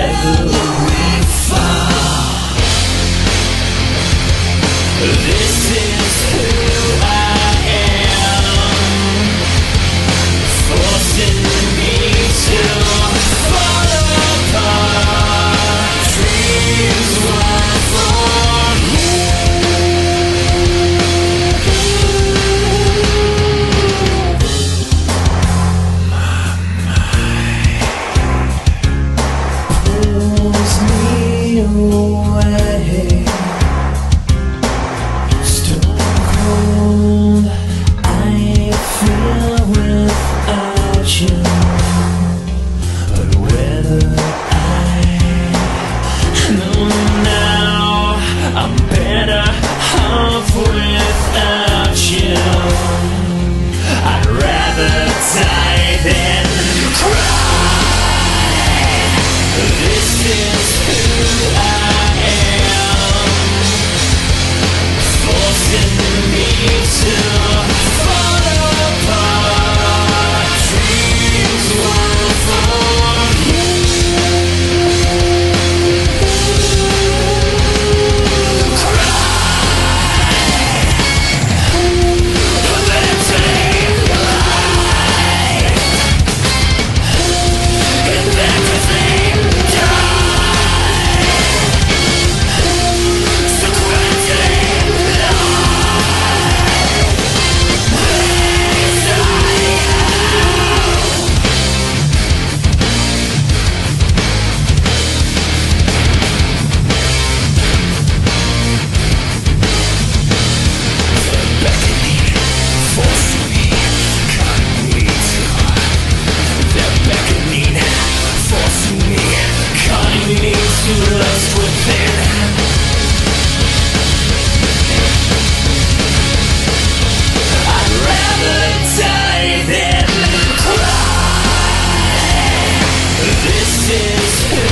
together we fall. This is who I am, forcing me to fall apart. Dreams were for pulls me away. Stone cold, I feel without you. But whether I know now, I'm better off without you. I'd rather die than cry. This is who I am, forcing me to fall apart. Dreams were for lust within. I'd rather die than cry. This is